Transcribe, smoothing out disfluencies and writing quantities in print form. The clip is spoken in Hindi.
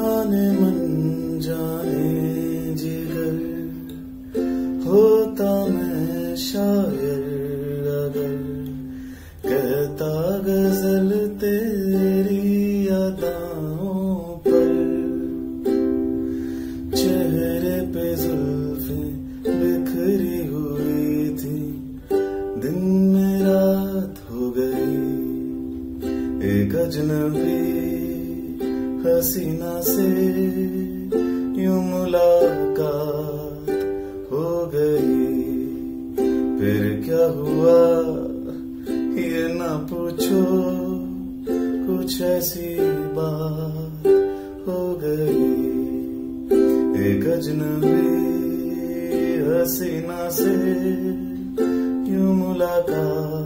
माने मन जाने जिगर, होता मैं शायर अगर कहता गजल तेरी अदाओं पर। चेहरे पे जुल्फें बिखरी हुई थी, दिन में रात हो गई। एक अजनबी हसीना से यूं मुलाकात हो गई। फिर क्या हुआ ये ना पूछो, कुछ ऐसी बात हो गई। एक अजनबी हसीना से यूं मुलाकात